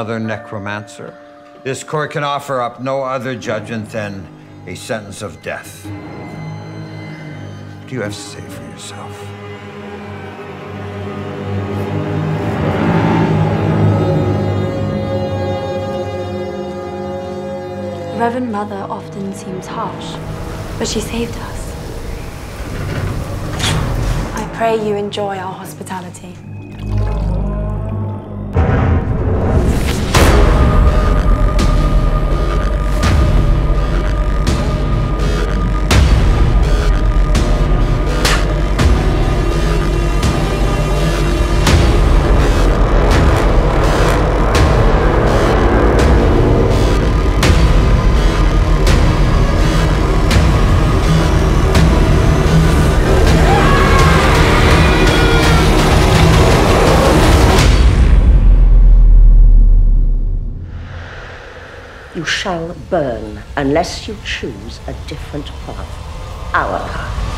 another necromancer. This court can offer up no other judgment than a sentence of death. What do you have to say for yourself? The Reverend Mother often seems harsh, but she saved us. I pray you enjoy our hospitality. You shall burn unless you choose a different path. Our path.